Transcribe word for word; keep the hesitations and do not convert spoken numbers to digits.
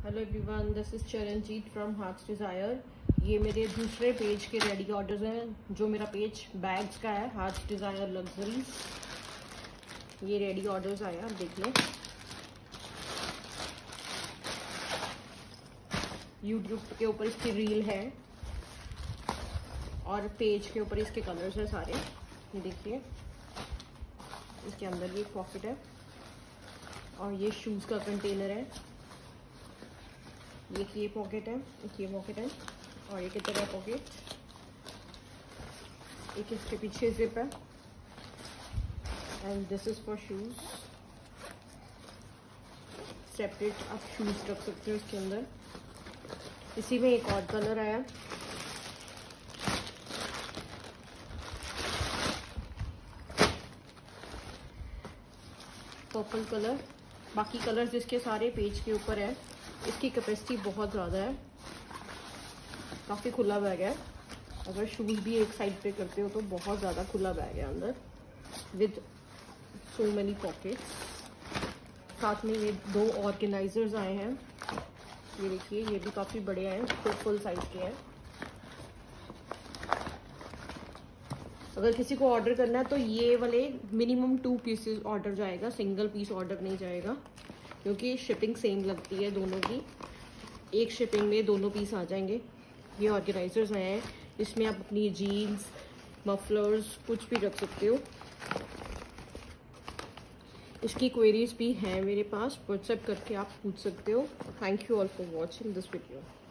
Hello everyone, this is Charanjit from Heart's Desire. ये मेरे दूसरे पेज के रेडी ऑर्डर्स हैं। जो मेरा पेज बैग्स का है, हार्ट्स डिज़ायर लग्जरीज, ये रेडी ऑर्डर्स आए हैं, आप देख लें। यूट्यूब के ऊपर इसकी रील है और पेज के ऊपर इसके कलर्स हैं सारे। ये देखिए, इसके अंदर ये पॉकेट है और ये शूज़ का कंटेनर है। एक ये पॉकेट है, एक ये पॉकेट है और एक इधर है पॉकेट। एक इसके पीछे जिप है and this is for shoes. Separate आप शूज रख सकते हो इसके अंदर। इसी में एक और कलर आया, पर्पल कलर। बाकी कलर्स इसके सारे पेज के ऊपर है। इसकी कैपेसिटी बहुत ज़्यादा है, काफ़ी खुला बैग है। अगर शूज़ भी एक साइड पे करते हो तो बहुत ज़्यादा खुला बैग है अंदर, विद सो मेनी पॉकेट्स। साथ में ये दो ऑर्गेनाइजर्स आए हैं, ये देखिए, ये भी काफ़ी बड़े हैं, तो फुल साइज के हैं। अगर किसी को ऑर्डर करना है तो ये वाले मिनिमम टू पीसेस ऑर्डर जाएगा, सिंगल पीस ऑर्डर नहीं जाएगा, क्योंकि शिपिंग सेम लगती है दोनों की। एक शिपिंग में दोनों पीस आ जाएंगे। ये ऑर्गेनाइजर्स हैं, इसमें आप अपनी जीन्स, मफलर्स कुछ भी रख सकते हो। इसकी क्वेरीज भी हैं मेरे पास, व्हाट्सएप करके आप पूछ सकते हो। Thank you all for watching this video.